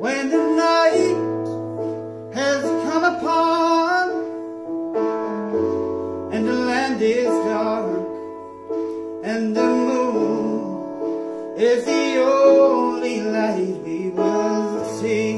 When the night has come upon and the land is dark and the moon is the only light we will see,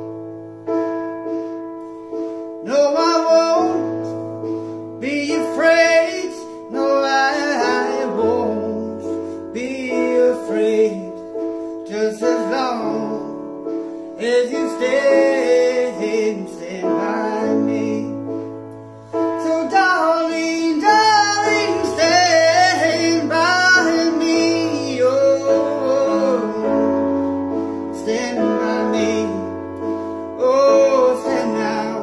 no, I won't be afraid. No, I won't be afraid, just as long as you stand by me. So darling, darling, stand by me, oh, stand by me, oh, stand now,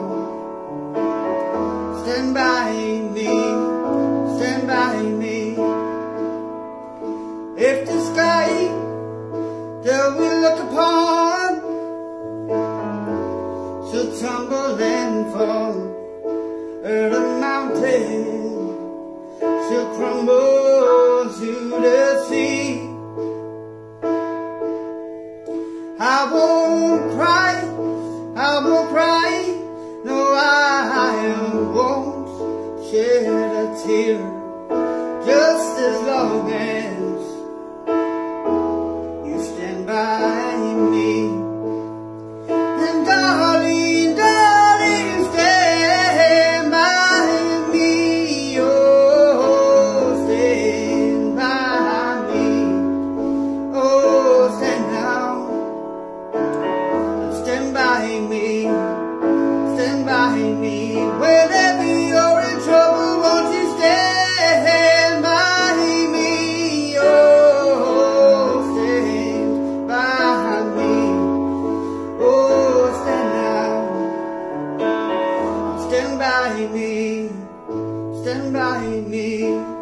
stand by me, stand by me. If the sky that we look upon should tumble and fall, or the mountain should crumble to the sea, I won't cry, I won't cry, no, I won't shed a tear, just as long as you stand by me. And darling, darling, stand by me, oh, stand by me, oh, stand now, stand by me, stand by me. Whenever you're in trouble, won't you stand by me, oh, stand by me, oh, stand now, stand by me, stand by me.